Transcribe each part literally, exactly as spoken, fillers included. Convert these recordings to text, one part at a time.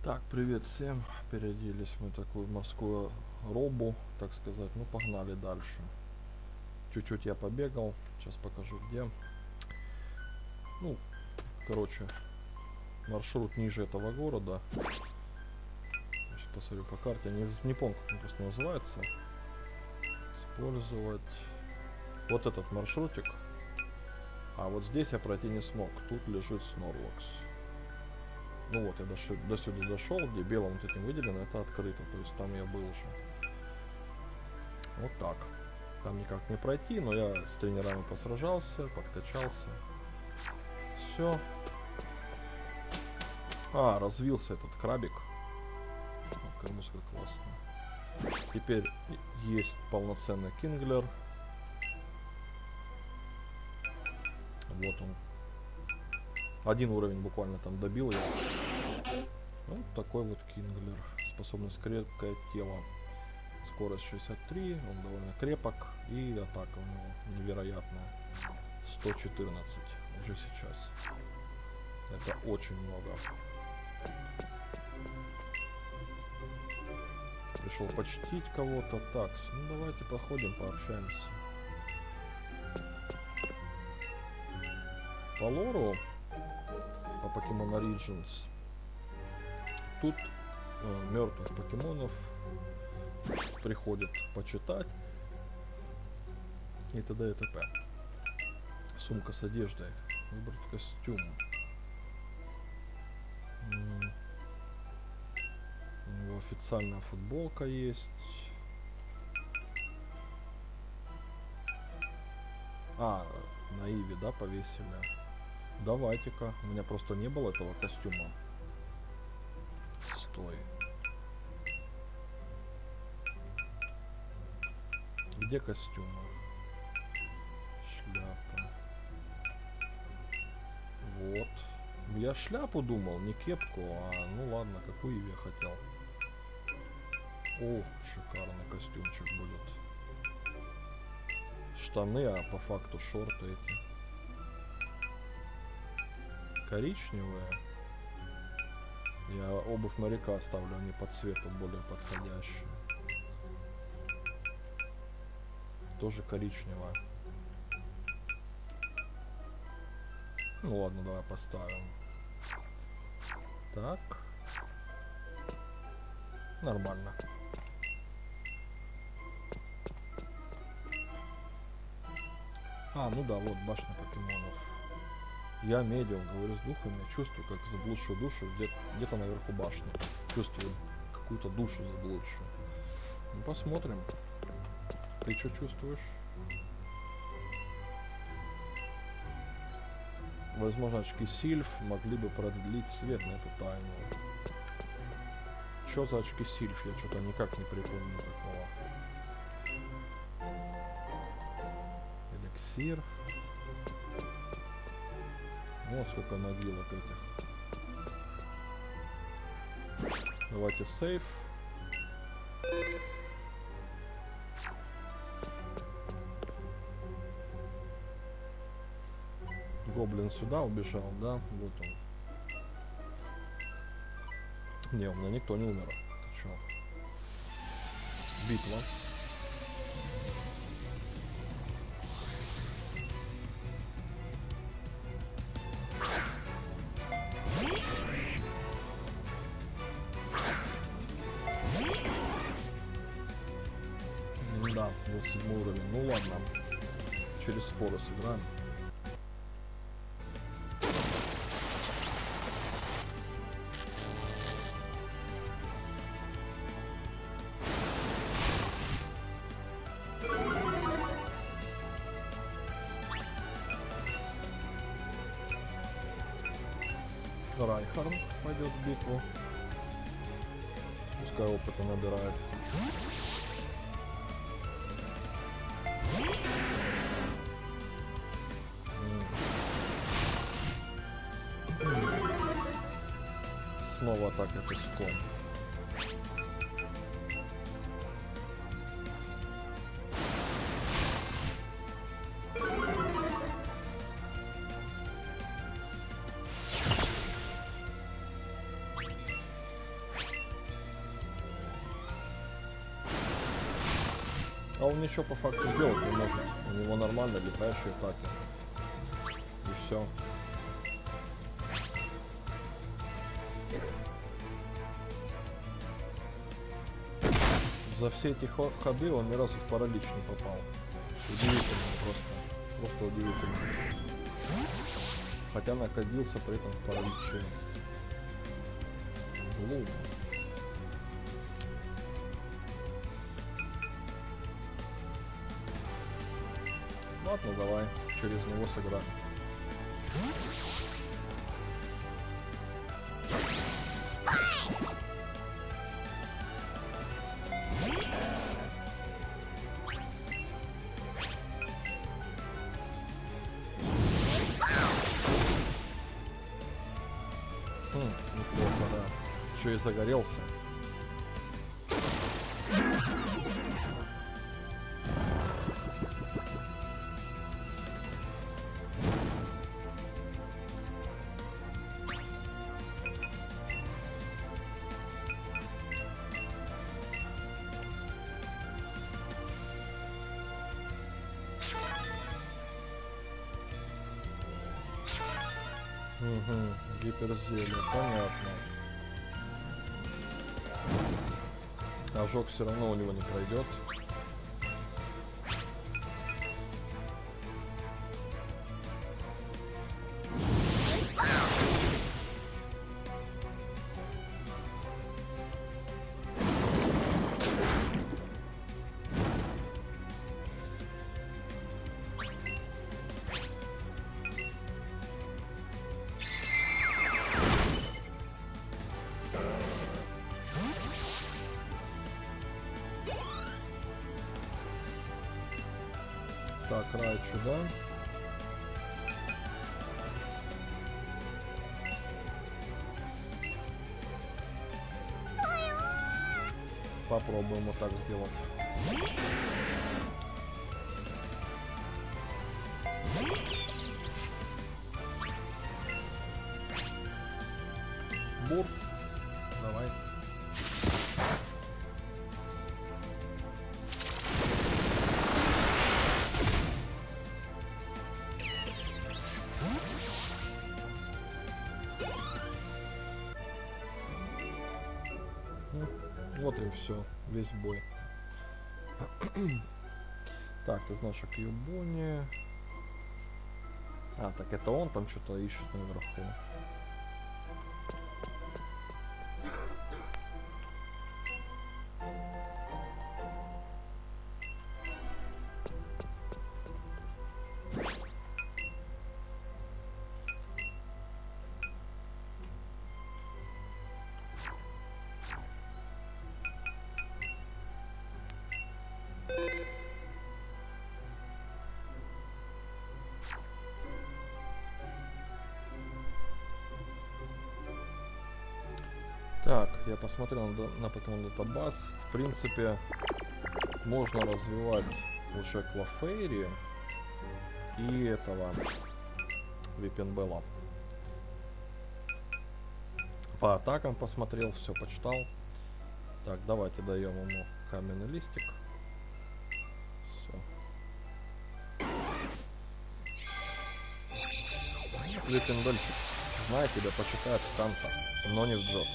Так, привет всем. Переоделись мы в такую морскую робу, так сказать. Ну, погнали дальше. Чуть-чуть я побегал. Сейчас покажу где. Ну, короче, маршрут ниже этого города. Сейчас посмотрю по карте. Не, не помню, как он просто называется. Использовать вот этот маршрутик. А вот здесь я пройти не смог. Тут лежит Снорлокс. Ну вот, я до, до сюда дошел, где белым вот этим выделено, это открыто, то есть там я был уже. Вот так. Там никак не пройти, но я с тренерами посражался, подкачался. Все. А, развился этот крабик. Какая музыка классная. Теперь есть полноценный кинглер. Вот он. Один уровень буквально там добил я. Вот такой вот кинглер. Способность крепкое тело. Скорость шестьдесят три. Он довольно крепок. И атака у него невероятная. сто четырнадцать уже сейчас. Это очень много. Пришел почтить кого-то. Так, ну давайте походим, пообщаемся. По лору, по Pokemon Origins, тут э, мертвых покемонов приходят почитать и т.д. и т.п. Сумка с одеждой. Выбрать костюм. М-м. У него официальная футболка есть. А, на Иве, да, повесили? Давайте-ка. У меня просто не было этого костюма. Стой. Где костюмы? Шляпа. Вот. Я шляпу думал, не кепку, а ну ладно, какую я хотел. О, шикарный костюмчик будет. Штаны, а по факту шорты эти. Коричневые. Я обувь моряка оставлю, они по цвету более подходящие. Тоже коричневая. Ну ладно, давай поставим. Так. Нормально. А, ну да, вот башня покемонов. Я медиал, говорю с духами, чувствую, как заблудшую душу где-то где наверху башни. Чувствую какую-то душу заблудшую. Ну, посмотрим. Ты что чувствуешь? Возможно, очки Сильф могли бы продлить свет на эту тайну. Что за очки Сильф? Я что-то никак не припомню такого. Эликсир. Вот сколько могилок этих. Давайте сейф. Гоблин сюда убежал, да? Вот он. Не, у меня никто не умер. Ты чё? Битва. Да, вот седьмой уровень. Ну ладно. Через споры сыграем. Райхарн пойдет в битву. Пускай опыта набирает. Снова атака песком. А он ничего по факту сделать не может. У него нормально летающие атаки. И все. За все эти ходы он ни разу в паралич не попал. Удивительно просто. Просто удивительно. Хотя находился при этом в параличе. Блум. Ладно, давай через него сыграем. Хм, неплохо, да. Еще и загорелся. Угу, гиперзелье, понятно. Ожог все равно у него не пройдет. Так, Райчу, да? Попробуем вот так сделать. Бур. Давай. Вот и все, весь бой. Так, ты значок Юбони. А, так это он там что-то ищет наверху. Так, я посмотрел на, на Pokemon Database. В принципе, можно развивать уже Клафейри и этого Випенбелла. По атакам посмотрел, все почитал. Так, давайте даем ему каменный листик. Все. Випенбельчик, знаю, тебя почитает в Канта, но не в Джота.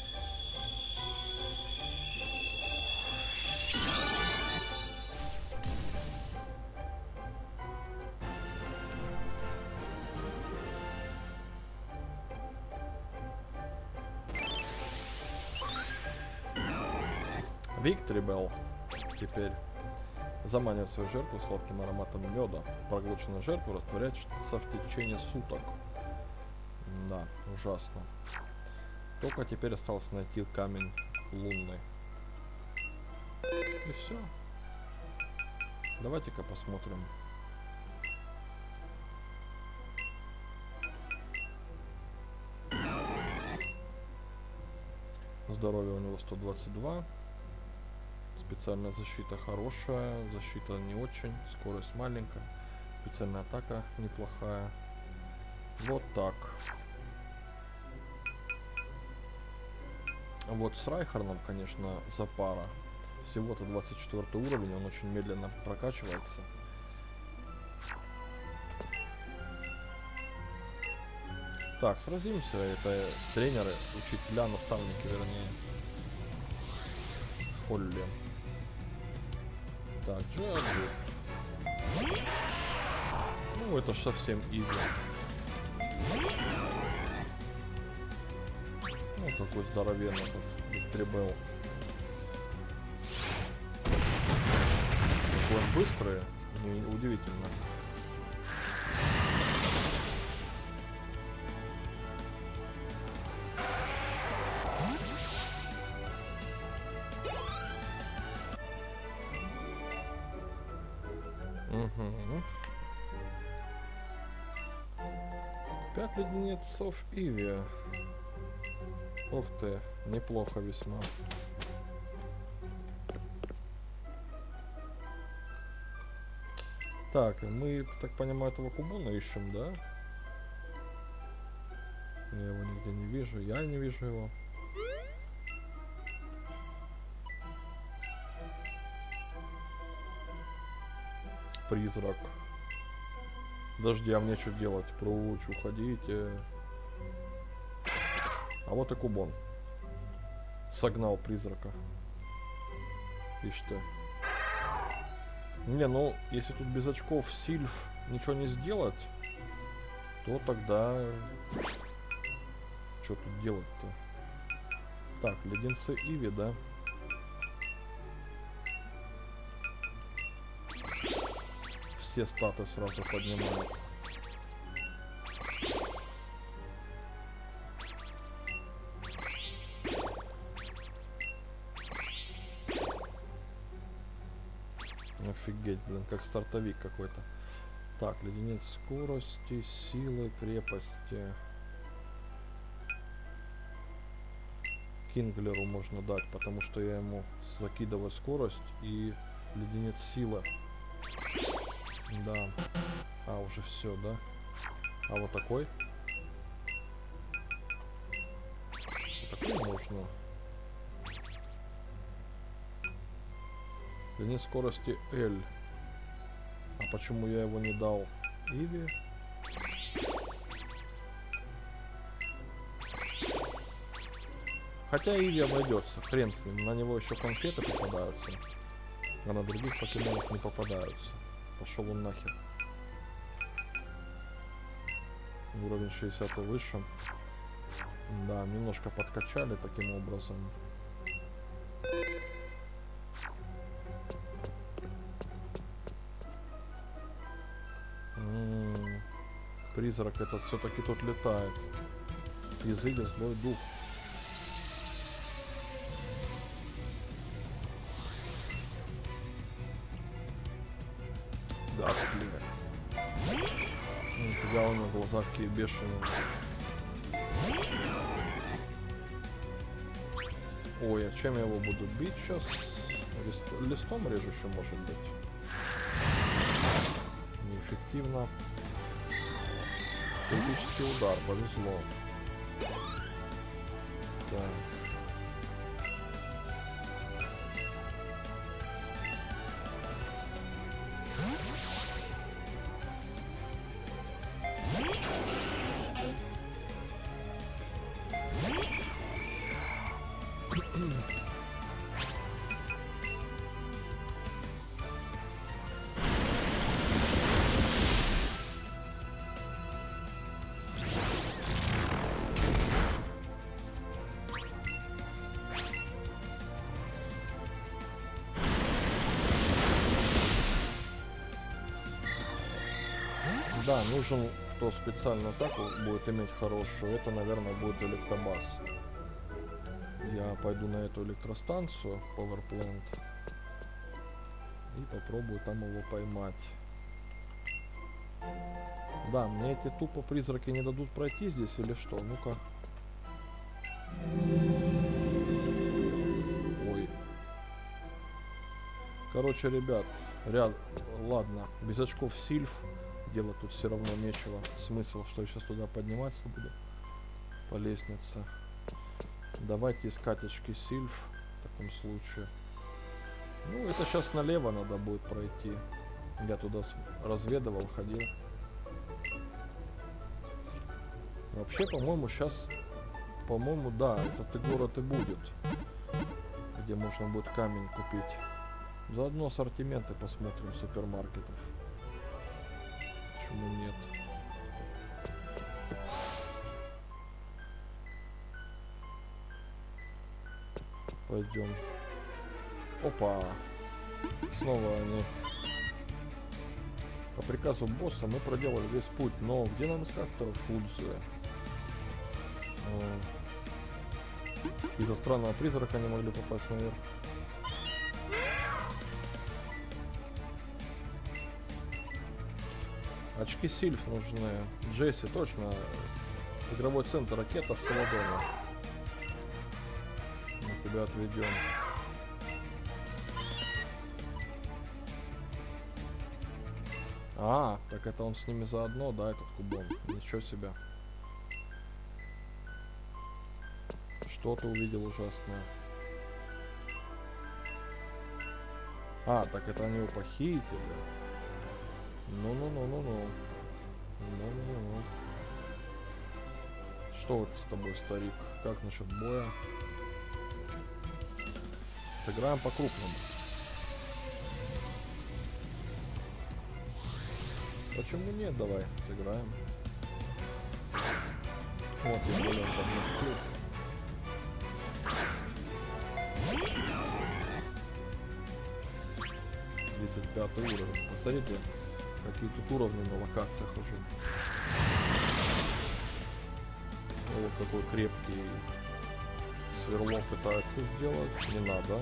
Виктрибелл теперь заманивает свою жертву сладким ароматом меда. Проглоченная жертва растворяется в течение суток. Да, ужасно. Только теперь осталось найти камень лунный. И все. Давайте-ка посмотрим. Здоровье у него сто двадцать два. Специальная защита хорошая, защита не очень, скорость маленькая, специальная атака неплохая. Вот так. Вот с Райхарном, конечно, запара. всего-то двадцать четвёртый уровень, он очень медленно прокачивается. Так, сразимся, это тренеры, учителя, наставники, вернее. Холли. Так, Джаджи. Ну, это ж совсем изи. Ну, какой здоровенный тут Трибел. Какой он быстрый, удивительно. Угу. Пять леденецов Иви. Ух ты, неплохо весьма. Так, мы, так понимаю, этого Кубуна ищем, да? Я его нигде не вижу, я не вижу его. Призрак. Подожди, а мне что делать? Прочь, уходите. А вот и Кубон. Согнал призрака. Ишь ты. Не, ну, если тут без очков Сильф ничего не сделать, то тогда... Что тут делать-то? Так, леденцы Иви, да? Все статы сразу поднимают. Офигеть, блин, как стартовик какой-то. Так, леденец скорости, силы, крепости. Кинглеру можно дать, потому что я ему закидываю скорость и леденец силы. Да. А, уже все, да? А вот такой? Вот такой можно. Леденец скорости L. А почему я его не дал Иви? Хотя Иви обойдется, хрен с ним, на него еще конфеты попадаются, а на других покемонов не попадаются. Пошел он нахер. Уровень шестьдесят и выше. Да, немножко подкачали таким образом. М-м-м. Призрак этот все-таки тут летает. Язык, злой дух. Да, блин. Нифига, у него глаза такие бешеные. Ой, а чем я его буду бить сейчас? Лист... Листом режущим, может быть. Неэффективно. Критический удар, повезло. Да. Да, нужен, кто специально атаку будет иметь хорошую, это, наверное, будет электробас. Я пойду на эту электростанцию, Power Plant, и попробую там его поймать. Да, мне эти тупо призраки не дадут пройти здесь или что? Ну-ка. Ой. Короче, ребят, ряд... ладно, без очков Сильф. Делать тут все равно нечего. Смысл, что я сейчас туда подниматься буду по лестнице. Давайте искать очки Сильф в таком случае. Ну, это сейчас налево надо будет пройти. Я туда разведывал, ходил. Вообще, по-моему, сейчас... По-моему, да, этот и город и будет. Где можно будет камень купить. Заодно ассортименты посмотрим супермаркетов. Почему нет? Пойдем. Опа! Снова они. По приказу босса мы проделали весь путь, но где нам искать Фудзе? Из-за странного призрака не могли попасть наверх. Очки Сильф нужны. Джесси, точно. Игровой центр ракета в Саладоне. Мы тебя отведем. А, так это он с ними заодно, да, этот кубон. Ничего себе. Что ты увидел ужасное? А, так это они его похитили. Ну-ну-ну-ну-ну. Ну-ну-ну-ну. Что вот с тобой, старик? Как насчет боя? Сыграем по-крупному. Почему нет? Давай, сыграем. Вот, я более подносил. тридцать пятый уровень. Посмотрите, какие тут уровни на локациях уже. Вот какой крепкий сверло пытается сделать. Не надо.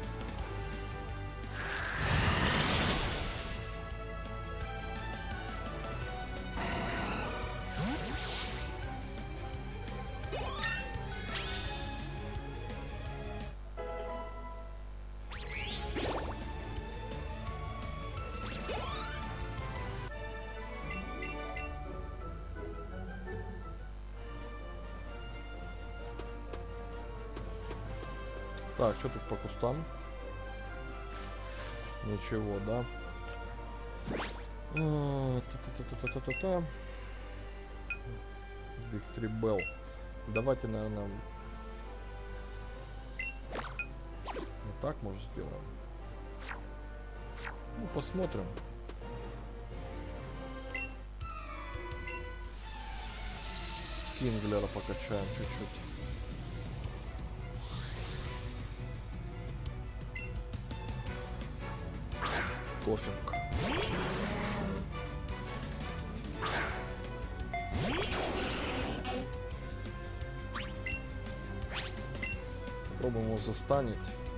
Так, что тут по кустам? Ничего, да? Та-та-та-та-та-та-та. Victory Bell. Давайте, наверное, вот так, может, сделаем. Ну, посмотрим. Кинглера покачаем чуть-чуть. Кофинг. Попробуем его застанить.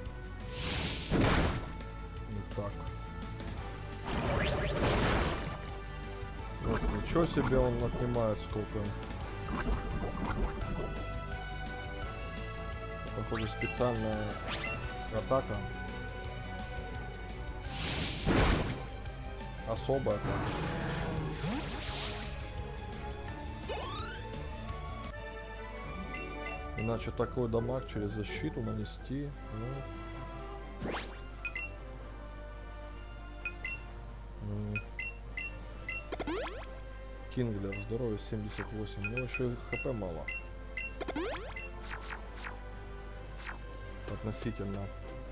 Не так. Вот, ничего себе, он отнимает сколько. Похоже, специальная атака. Особая. Иначе такой дамаг через защиту нанести. Ну. Кинглер, здоровье семьдесят восемь, но еще и хп мало. Относительно.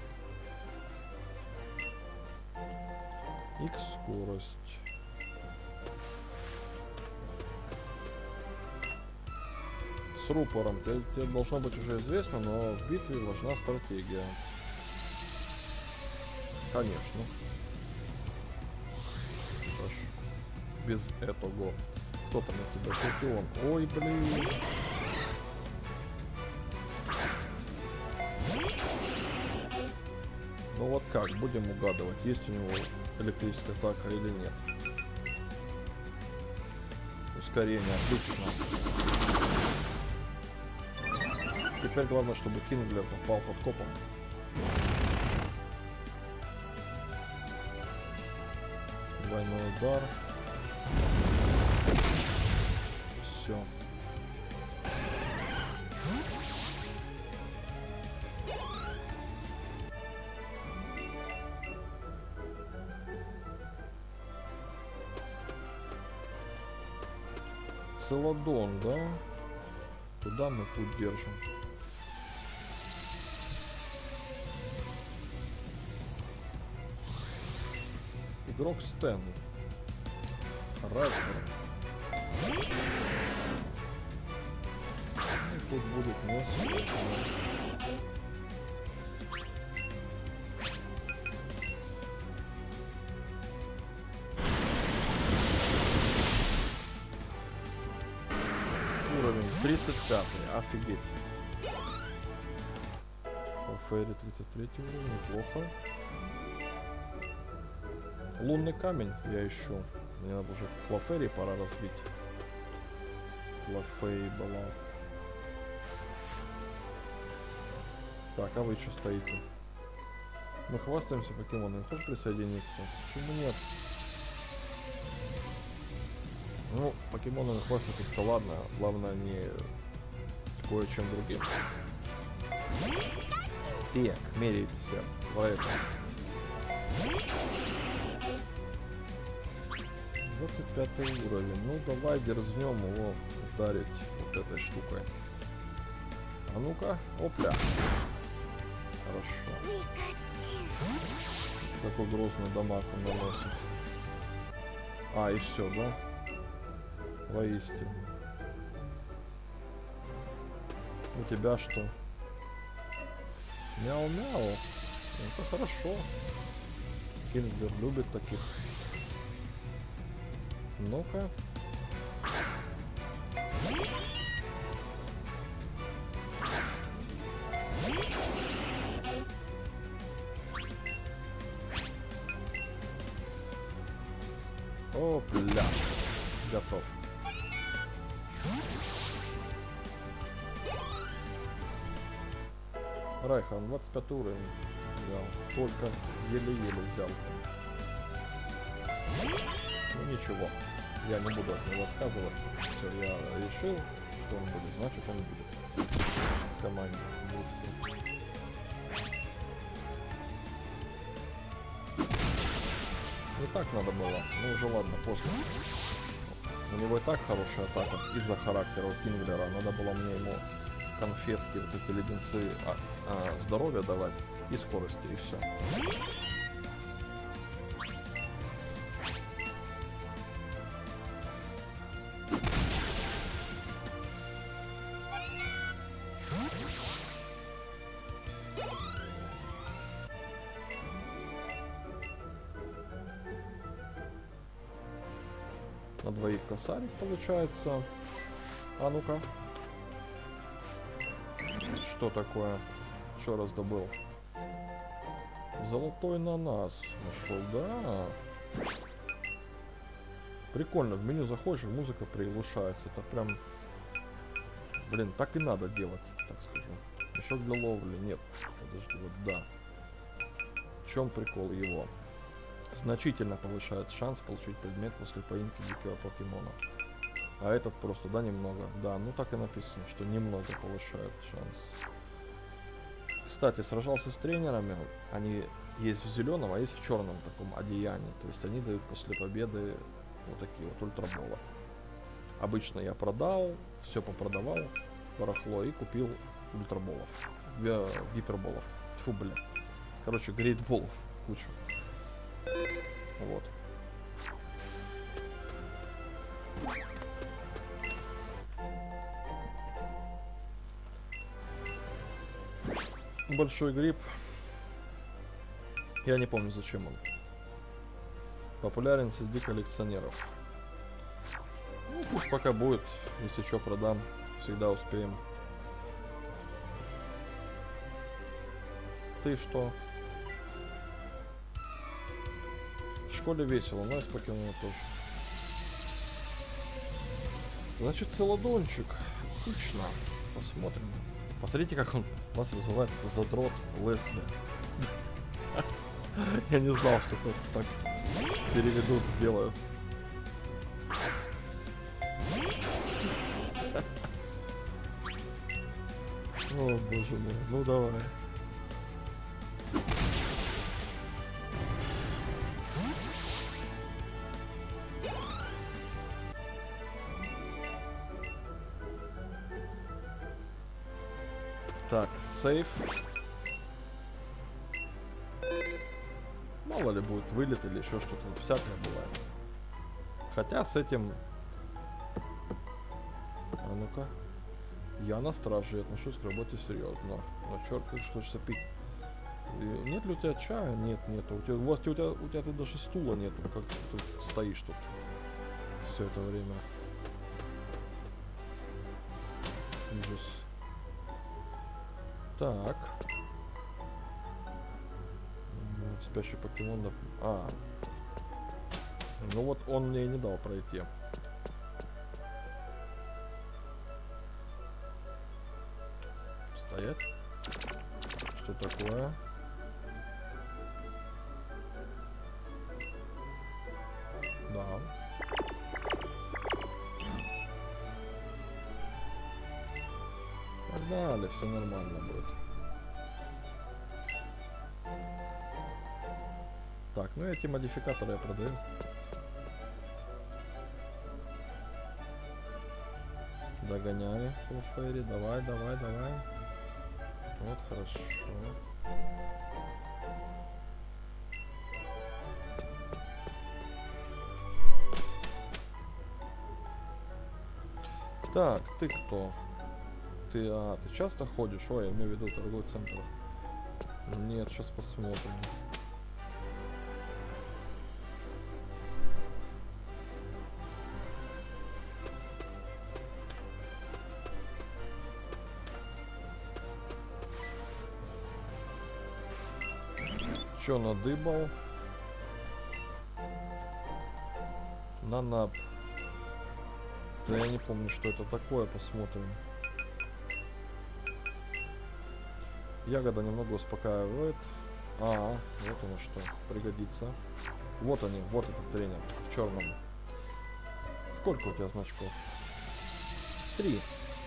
X скорость. С рупором тебе, тебе должно быть уже известно, но в битве важна стратегия. Конечно. Аж без этого. Кто там у тебя? Чемпион. Ой, блин. Ну вот как, будем угадывать, есть у него электрическая атака или нет. Ускорение, отлично. Теперь главное, чтобы Кинглер попал под копом. Двойной удар. Все. Целодон, да? Куда мы путь держим? Игрок Стэн. Разнер. Тут будет несколько. Уровень тридцать пятый, офигеть. Фейри тридцать третий уровень, неплохо. Лунный камень я ищу. Мне надо уже Клафери пора разбить. Клафей была. Так, а вы что стоите? Мы хвастаемся покемонами. Хочешь присоединиться? Почему нет? Ну, покемонами хвастаться-то ладно. Главное не кое-чем другим. Так, меряйте все. Поэтому. двадцать пятый уровень. Ну давай дерзнем его ударить вот этой штукой. А ну-ка, опля. Хорошо. Такой грозный дамаг он наносит. А, и все, да? Воистину. У тебя что? Мяу-мяу. Это хорошо. Кингер любит таких. Ну-ка. Опля. Готов. Райхан, двадцать пятый уровень взял. Только еле-еле взял. Ну ничего. Я не буду от него отказываться. Все, я решил, что он будет, значит он будет. В команде будет. Не так надо было. Ну уже ладно, после. У него и так хорошая атака из-за характера у Кинглера. Надо было мне ему конфетки, вот эти леденцы а, а, здоровья давать и скорости, и все. На двоих косарик получается. А ну-ка. Что такое? Еще раз добыл. Золотой нанас. Нашел, да. Прикольно. В меню заходишь, музыка приглушается. Это прям... Блин, так и надо делать, так скажу. Мешок для ловли. Нет. Подожди, вот да. В чем прикол его? Значительно повышает шанс получить предмет после поимки дикого покемона. А этот просто, да, немного. Да, ну так и написано, что немного повышает шанс. Кстати, сражался с тренерами. Они есть в зеленом, а есть в черном таком одеянии. То есть они дают после победы вот такие вот ультраболы. Обычно я продал, все попродавал, барахло, и купил ультраболов. Гиперболов. Тьфу, бля. Короче, грейтболов кучу. Вот. Большой гриб. Я не помню, зачем он. Популярен среди коллекционеров. Ну, пусть пока будет. Если что, продам. Всегда успеем. Ты что? В школе весело, но из покемона тоже. Значит, целодончик. Отлично. Посмотрим. Посмотрите, как он нас вызывает задрот Лесли. Я не знал, что кто-то так переведут, сделают. О, боже мой. Ну давай. Так, сейф. Мало ли будет вылет или еще что-то, всякое бывает. Хотя с этим... А ну-ка. Я на страже, я отношусь к работе серьезно. Но черт, как же хочется пить. И нет ли у тебя чая? Нет, нету. У тебя, у, вас, у, тебя, у тебя тут даже стула нету, как ты тут стоишь тут все это время. Ужас. Так. Спящий покемон. Да. А. Ну вот он мне и не дал пройти. Стоять. Что такое? Да. Погнали, все нормально будет. Так, ну эти модификаторы я продаю. Догоняй, Фэри, давай, давай, давай. Вот, хорошо. Так, ты кто? Ты, а, ты часто ходишь? Ой, я имею в виду торговый центр. Нет, сейчас посмотрим. Чё надыбал? Нанап. Да я не помню, что это такое, посмотрим. Ягода немного успокаивает. А, вот оно что, пригодится. Вот они, вот этот тренер в черном. Сколько у тебя значков? Три.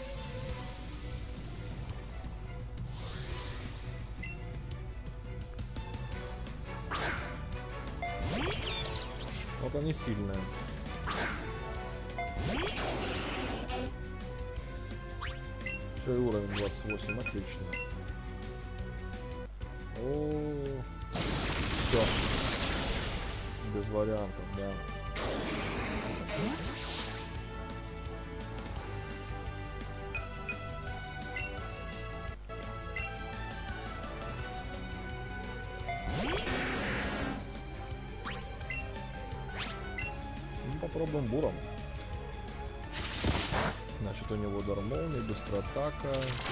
Вот они сильные. Все, и уровень двадцать восемь, отлично. О, все. Без вариантов, да. Ну, попробуем буром. Значит, у него удар молнии, быстрая атака.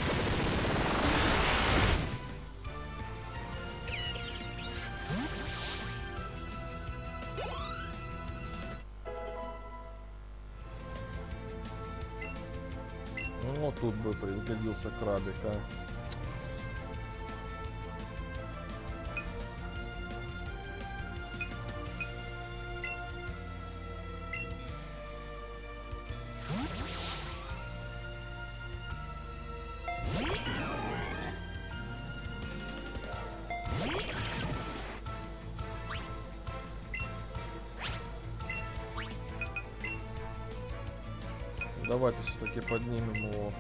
Ну, тут бы пригодился крабик, а. Давайте все-таки поднимем его.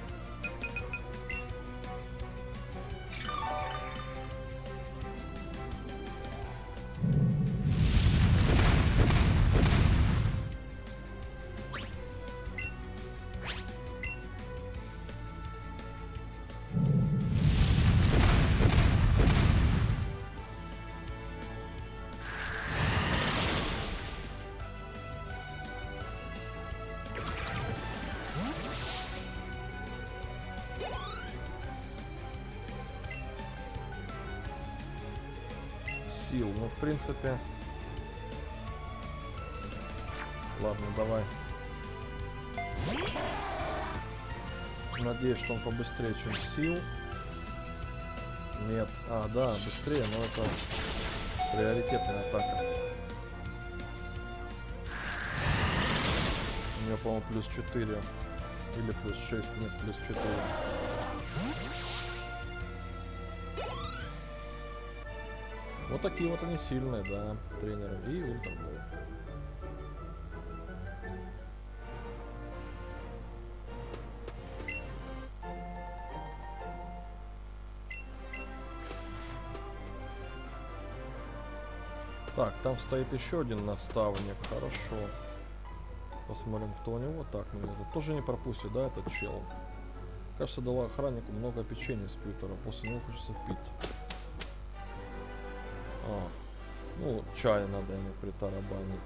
Сил, ну в принципе. Ладно, давай. Надеюсь, что он побыстрее, чем сил. Нет. А, да, быстрее, но это приоритетная атака. У нее, по-моему, плюс четыре. Или плюс шесть, нет, плюс четыре. Вот такие вот они сильные, да, тренеры. И Ультрабол. Так, там стоит еще один наставник. Хорошо. Посмотрим, кто у него. Так, меня тут тоже не пропустит, да, этот чел? Кажется, дала охраннику много печенья с Питера. После него хочется пить. А, ну, чай надо ему притарабанить.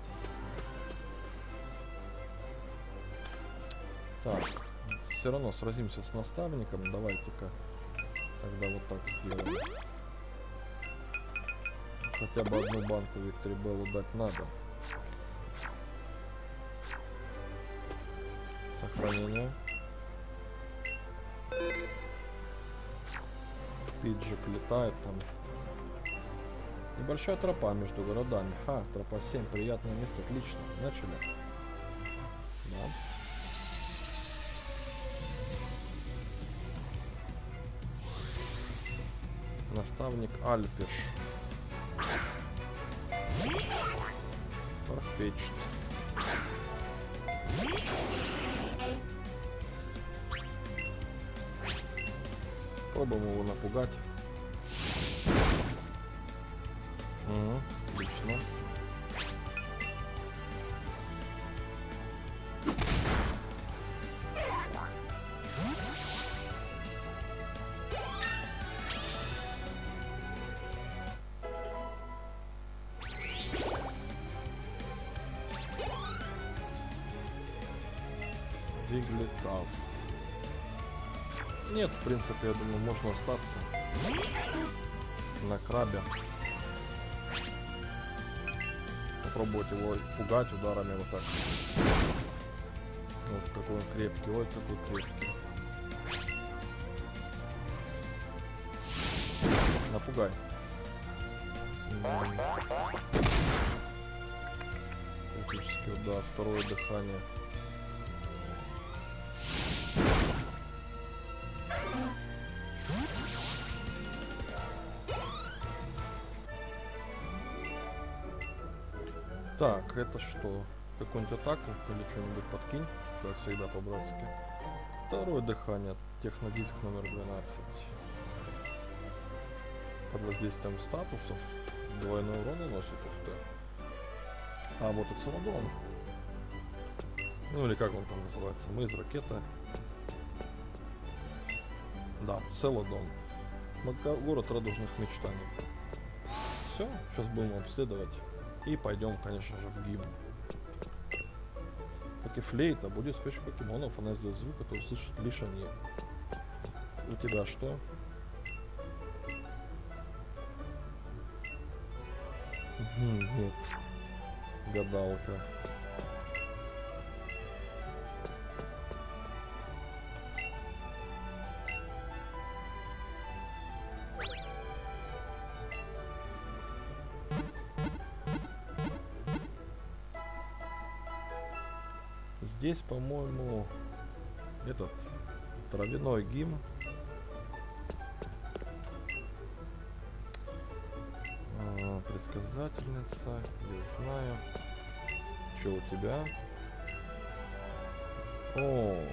Так, все равно сразимся с наставником. Давайте-ка тогда вот так сделаем. Хотя бы одну банку Викторибеллу дать надо. Сохранение. Пиджик летает там. Небольшая тропа между городами. Ха, тропа семь. Приятное место. Отлично. Начали. Да. Наставник Альпиш. Perfect. Пробуем его напугать. Угу, отлично. Диглитав. Нет, в принципе, я думаю, можно остаться на крабе. Попробовать его пугать ударами вот так. Вот какой он крепкий, ой, какой крепкий. Напугай. Критический удар, второе дыхание. Так, это что? Какую-нибудь атаку или что-нибудь подкинь, как всегда по-братски. Второе дыхание, технодиск номер двенадцать. Под воздействием статусов двойной урон наносит, ух ты. А вот и Целодон. Ну или как он там называется? Мы из ракеты. Да, Целодон. Город радужных мечтаний. Все, сейчас будем обследовать. И пойдем, конечно же, в гимн. Как и флейта, будет спящих покемонов, она издает звук, который слышат лишь они. У тебя что? Нет. Гадалка. Здесь, по-моему, этот травяной гимн. А, предсказательница, я знаю. Что у тебя? О,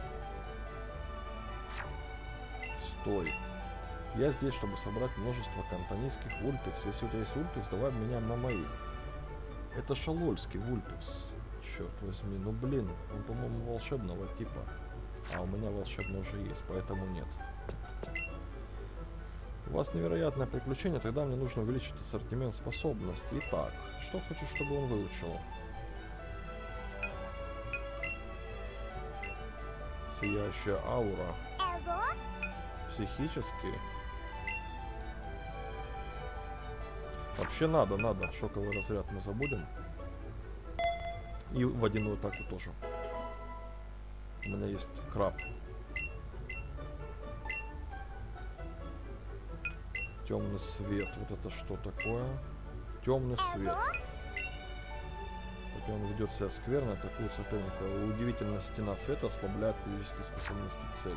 стой. Я здесь, чтобы собрать множество кантонийских вульпикс. Если у тебя есть вульпикс, давай меня на мои. Это шалольский вульпикс. Черт возьми, ну блин, он, по-моему, волшебного типа. А у меня волшебный уже есть, поэтому нет. У вас невероятное приключение, тогда мне нужно увеличить ассортимент способностей. Итак, что хочешь, чтобы он выучил? Сияющая аура. Психический. Вообще надо, надо. Шоковый разряд мы забудем. И водяную атаку тоже. У меня есть краб. Темный свет. Вот это что такое? Темный свет. Хотя он ведет себя скверно, атакует соперника. Удивительная стена света ослабляет физические способности цели.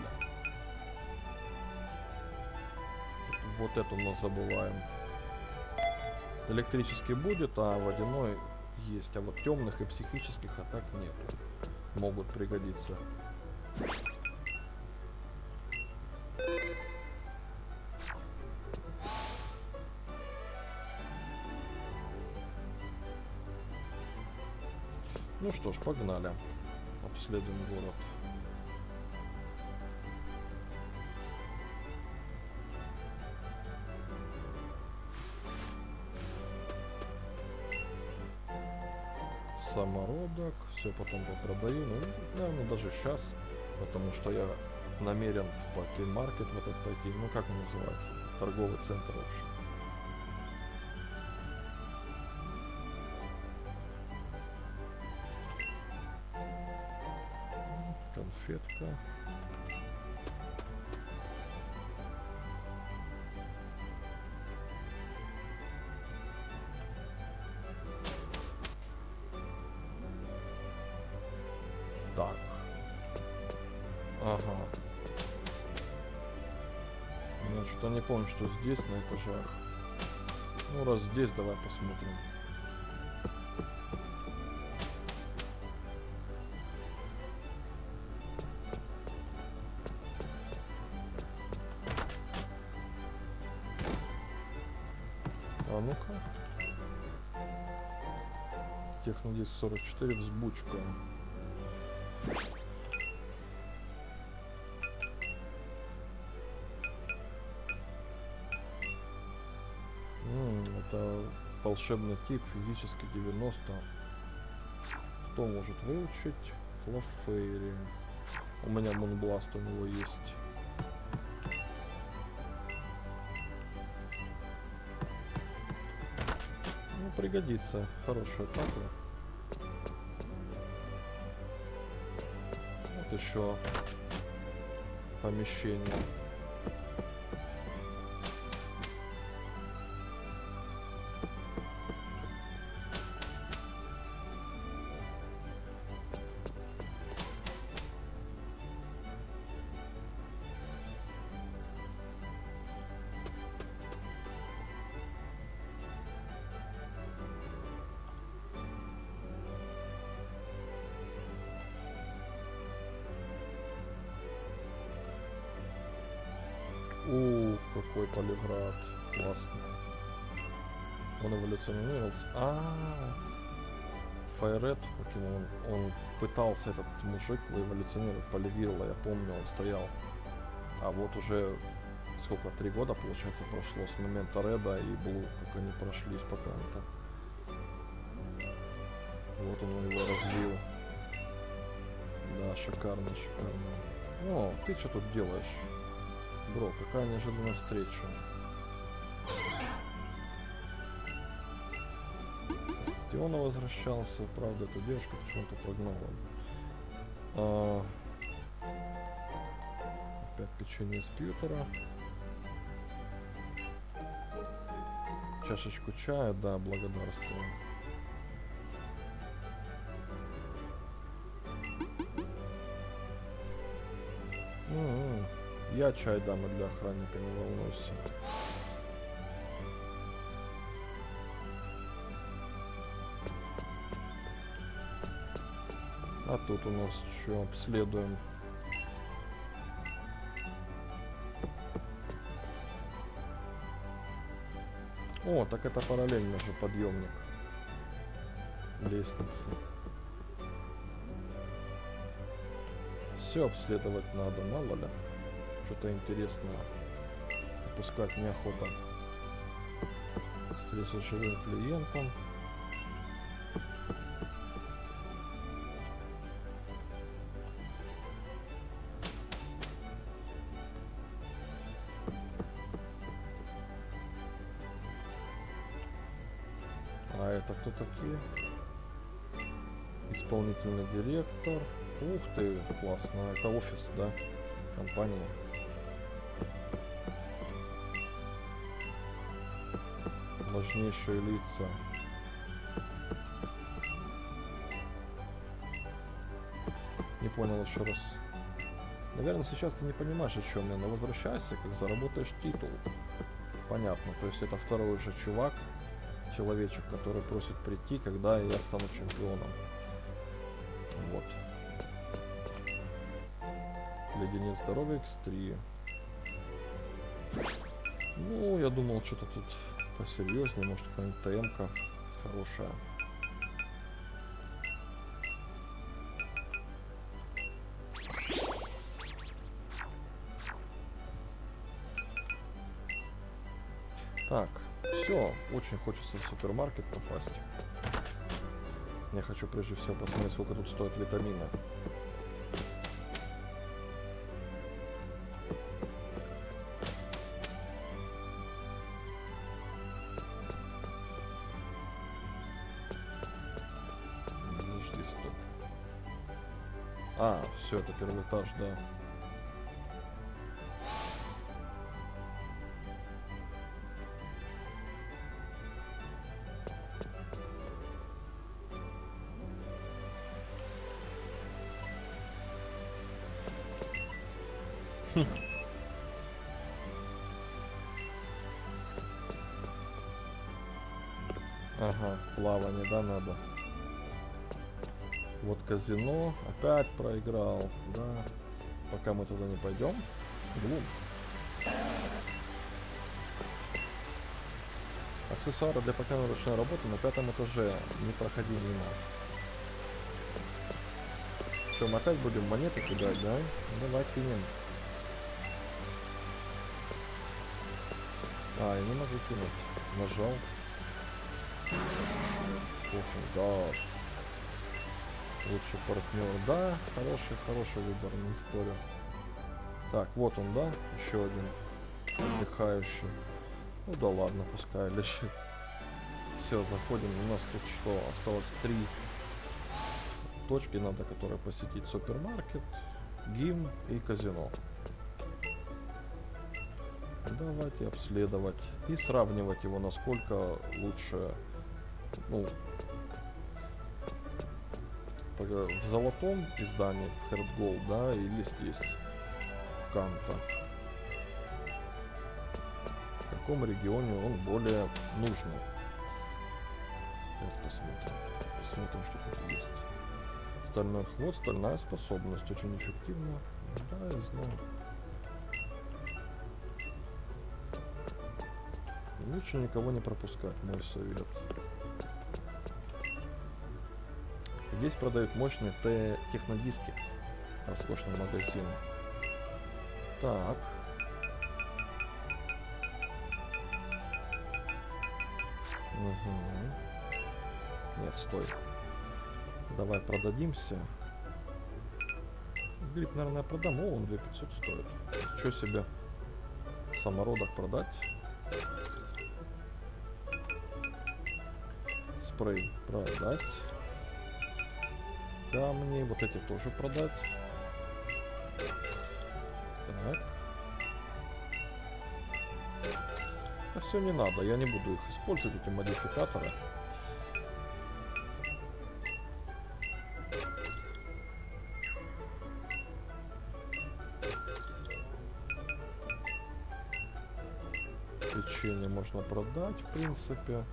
Вот эту мы забываем. Электрический будет, а водяной есть. А вот темных и психических атак нет. Могут пригодиться. Ну что ж, погнали. Обследуем город. Самородок, все потом попродаю, ну, наверное, даже сейчас, потому что я намерен в паки-маркет в этот пойти, ну, как он называется, торговый центр, в общем. Конфетка. Так. Ага. Я что-то не помню, что здесь на этажах. Ну, раз здесь, давай посмотрим. А ну-ка. Технодиск сорок четыре, взбучка. М, это волшебный тип, физически девяносто. Кто может выучить? Клафейри. У меня Монбласт у него есть. Ну, пригодится. Хорошая атака. Вот еще помещение. Ух, какой полиград. Классно. Он эволюционировался. А, Файред, покемон. Он пытался, этот мужик, эволюционировать Полигирла. Я помню, он стоял. А вот уже сколько, три года, получается, прошло с момента Реда и Блу, как они прошлись пока-то. Вот он его развил. Да, шикарно, шикарно. О, ты что тут делаешь? Бро, какая неожиданная встреча. И он возвращался, правда, эта девушка почему-то прогнала. А, опять печенье из пьютера. Чашечку чая, да, благодарствую. М-м-м. Я чай дам и для охранника, не волнуйся. А тут у нас что, обследуем. О, так это параллельно же подъемник лестницы. Все обследовать надо, мало ли. Что-то интересное. Пускать неохота. Встреча с живым клиентом. А это кто такие? Исполнительный директор. Ух ты, классно. Это офис, да? Компании. Важнейшие лица. Не понял еще раз. Наверное, сейчас ты не понимаешь, о чем я, но возвращайся, как заработаешь титул. Понятно, то есть это второй же чувак, человечек, который просит прийти, когда я стану чемпионом. Вот. Леденец здоровья икс три. Ну, я думал, что-то тут посерьезнее, может, какая-нибудь ТМ-ка хорошая. Так, все, очень хочется в супермаркет попасть. Я хочу прежде всего посмотреть, сколько тут стоят витамины. Подожди, стоп. А, все, это первый этаж, да. Ага, плавание, да, надо. Вот казино, опять проиграл, да. Пока мы туда не пойдем. Глум. Аксессуары для постоянной ручной работы на пятом этаже. Не проходи мимо. Что, мы опять будем монеты кидать, да? Давай кинем. А, я не могу кинуть. Нажал. Да. Лучший партнер. Да, хороший, хороший выбор на историю. Так, вот он, да? Еще один отдыхающий. Ну да ладно, пускай лежит. Все, заходим. У нас тут что? Осталось три точки, надо, которые посетить: супермаркет, гим и казино. Давайте обследовать и сравнивать его, насколько лучше. Ну, в золотом издании, в Heart Gold, да, или здесь, в Канто. В каком регионе он более нужный. Сейчас посмотрим. Посмотрим, что тут есть. Стальной хвост, стальная способность. Очень эффективно. Да, я знаю. Лучше никого не пропускать, мой совет. Здесь продают мощные технодиски. Роскошный магазин. Так. Угу. Нет, стой. Давай продадимся. Гриб, наверное, продам. О, он две тысячи пятьсот стоит. Что себе? Самородок продать. Спрей продать. Камни, вот эти тоже продать. Так. А все не надо, я не буду их использовать, эти модификаторы. Печенье можно продать, в принципе.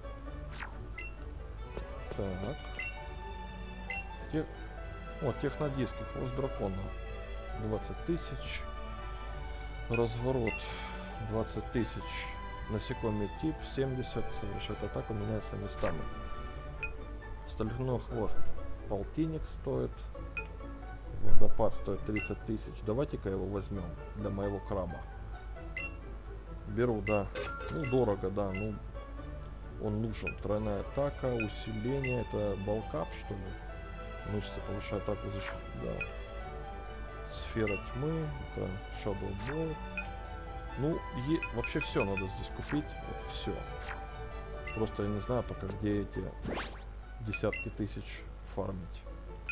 Так. Те... О, технодиски, хвост дракона. двадцать тысяч. Разворот. двадцать тысяч. Насекомый тип семьдесят. Совершает атаку, меняется местами. Стальной хвост. Полтинник стоит. Водопад стоит тридцать тысяч. Давайте-ка его возьмем для моего краба. Беру, да. Ну, дорого, да. Ну, он нужен. Тройная атака, усиление. Это балкап, что ли? Мышцы повышают атаку, защиту, да. Сфера тьмы, это Shadow Ball. Ну, и вообще все надо здесь купить. Вот все. Просто я не знаю пока, где эти десятки тысяч фармить.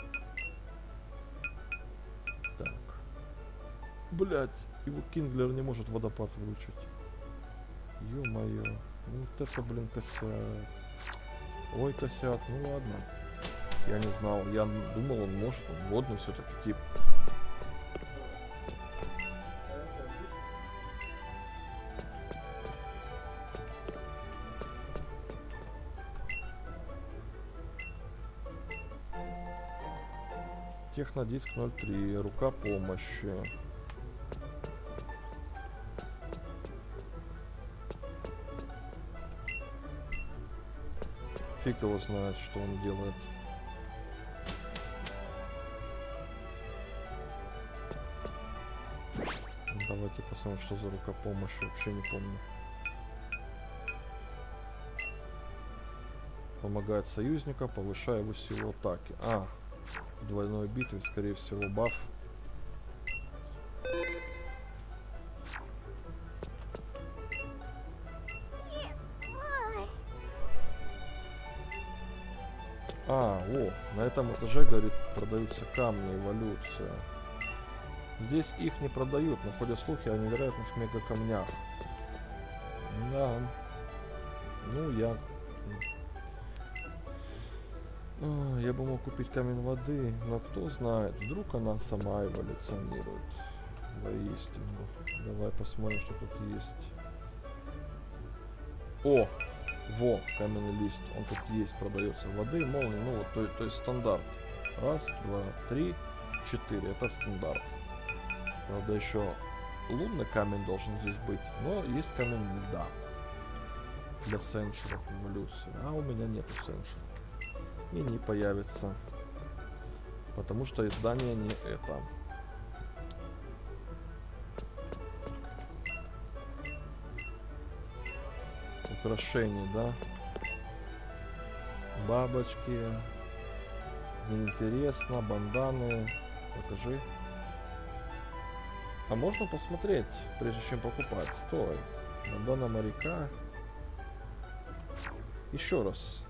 Так. Блять, его Кинглер не может водопад вручить. Ё-моё. Ну вот это, блин, косяк. Ой, косяк, ну ладно. Я не знал, я думал, он может, он водный все-таки тип. Технодиск ноль три, рука помощи. Фиг его знает, что он делает. Давайте посмотрим, что за рука помощи. Вообще не помню. Помогает союзнику, повышая его силу атаки. А, в двойной битве, скорее всего, баф. А, о, на этом этаже, говорит, продаются камни, эволюция. Здесь их не продают, но ходят слухи о невероятных мегакамнях. Да. Ну, я... О, я бы мог купить камень воды, но кто знает, вдруг она сама эволюционирует. Воистину. Давай посмотрим, что тут есть. О! Во, каменный лист. Он тут есть, продается. Воды, молнии, ну вот, то, то есть стандарт. Раз, два, три, четыре. Это стандарт. Правда, еще лунный камень должен здесь быть, но есть камень льда. Для сеншеров эволюции. А у меня нету сеншеров. И не появится. Потому что издание не это. Украшений, да? Бабочки. Неинтересно. Банданы. Покажи. А можно посмотреть, прежде чем покупать? Стой. Бандана моряка. Еще раз.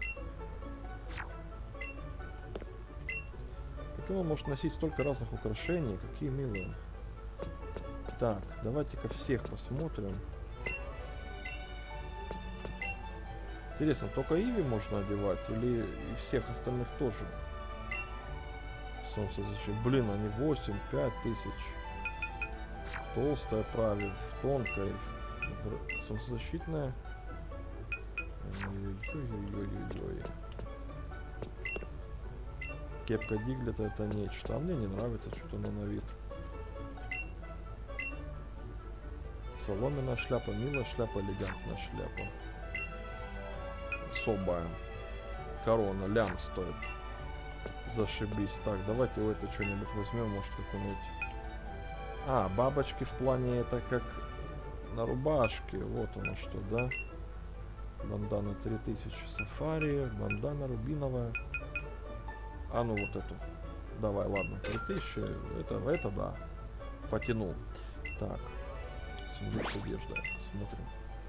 Как он может носить столько разных украшений? Какие милые. Так, давайте-ка всех посмотрим. Интересно, только Иви можно одевать или и всех остальных тоже? Солнцезащита. Блин, они восемь, пять тысяч. Толстая правит, тонкая, солнцезащитная. Ой-ой-ой-ой-ой. Кепка Диглета это нечто. А мне не нравится что-то она на вид. Соломенная шляпа, милая шляпа, элегантная шляпа. Особая. Корона, лям стоит. Зашибись. Так, давайте у этого что-нибудь возьмем, может какую-нибудь. А, бабочки в плане это как на рубашке. Вот оно что, да? Бандана три тысячи сафари, бандана рубиновая. А ну вот эту. Давай, ладно, три тысячи. Это, это да. Потянул. Так. Сундук с одеждой. Смотрим.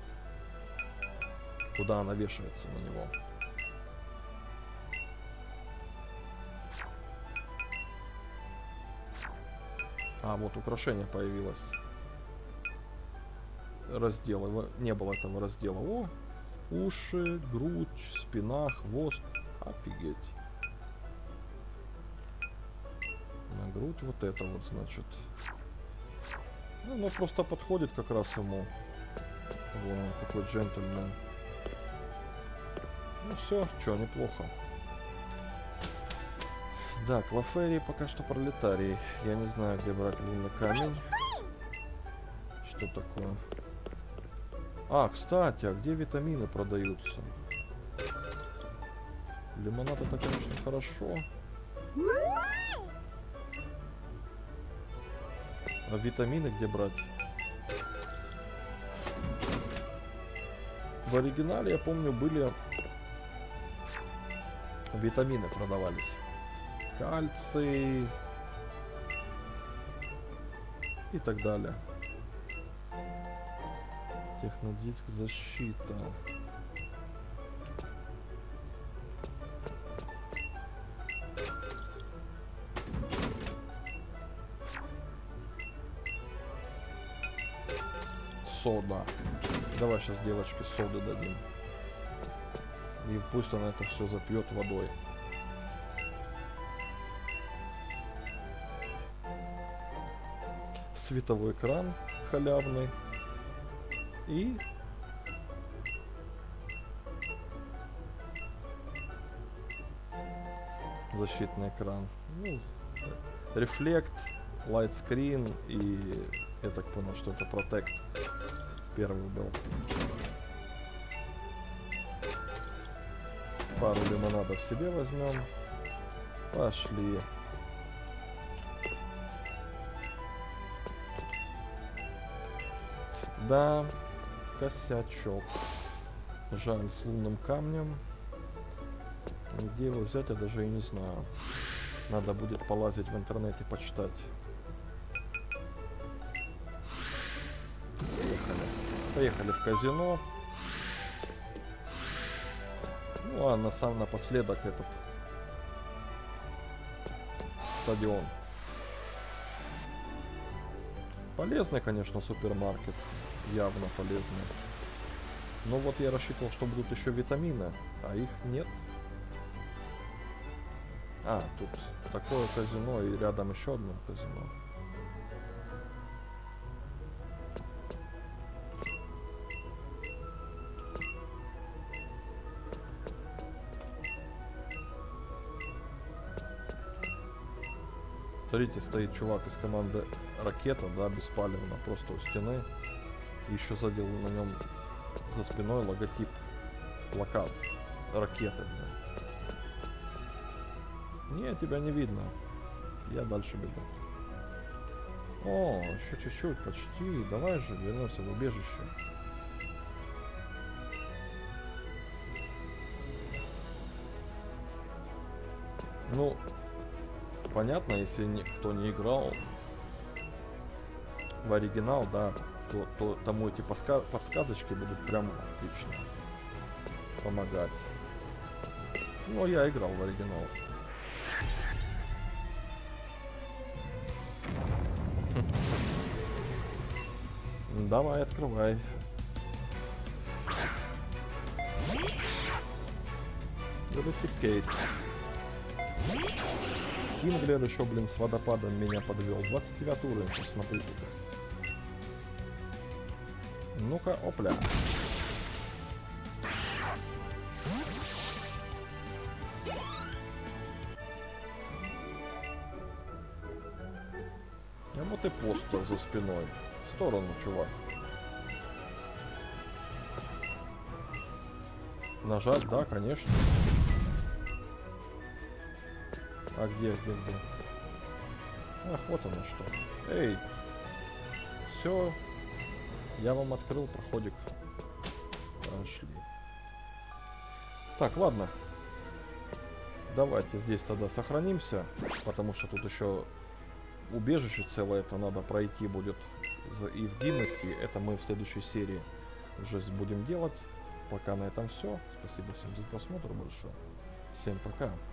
Куда она вешается на него. А, вот украшение появилось. Раздел. Не было этого раздела. О! Уши, грудь, спина, хвост. Офигеть. На грудь вот это вот, значит. Ну, оно просто подходит как раз ему. Вон он, какой джентльмен. Ну все, что, неплохо. Да, Клаферии пока что пролетарий. Я не знаю, где брать лунный камень. Что такое? А, кстати, а где витамины продаются? Лимонад это, конечно, хорошо. А витамины где брать? В оригинале, я помню, были... Витамины продавались. Кальций. И так далее. Технодиск, защита. Сода. Давай сейчас девочке соды дадим. И пусть она это все запьет водой. Световой экран халявный. И защитный экран. Ну, рефлект, лайтскрин и я так понял, что это протект. Первый был. Пару лимонадов себе возьмем. Пошли. Да, косячок. Жаль, с лунным камнем. Где его взять, я даже и не знаю. Надо будет полазить в интернете, почитать. Поехали. Поехали в казино. Ну а на сам напоследок этот стадион. Полезный, конечно, супермаркет. Явно полезный. Но вот я рассчитывал, что будут еще витамины, а их нет. А, тут такое казино и рядом еще одно казино. Смотрите, стоит чувак из команды Ракета, да, беспалевно, просто у стены. Еще задел на нем за спиной логотип, плакат Ракеты. Да. Не, тебя не видно. Я дальше бегу. О, еще чуть-чуть, почти. Давай же, вернемся в убежище. Ну, понятно, если никто не играл в оригинал, да, то, то тому эти подска подсказочки будут прям отлично помогать. Ну, я играл в оригинал. Давай, открывай. Велосипед. Кинглер еще, блин, с водопадом меня подвел. двадцать девятый уровень, посмотри тут. Ну-ка, опля. А вот и постер за спиной. В сторону, чувак. Нажать, да, конечно. А где, где, где? Ах, вот оно что. Эй! Все. Я вам открыл проходик. Пошли. Так, ладно. Давайте здесь тогда сохранимся. Потому что тут еще убежище целое. Это надо пройти будет и в Гимнахе. Это мы в следующей серии уже будем делать. Пока на этом все. Спасибо всем за просмотр большое. Всем пока.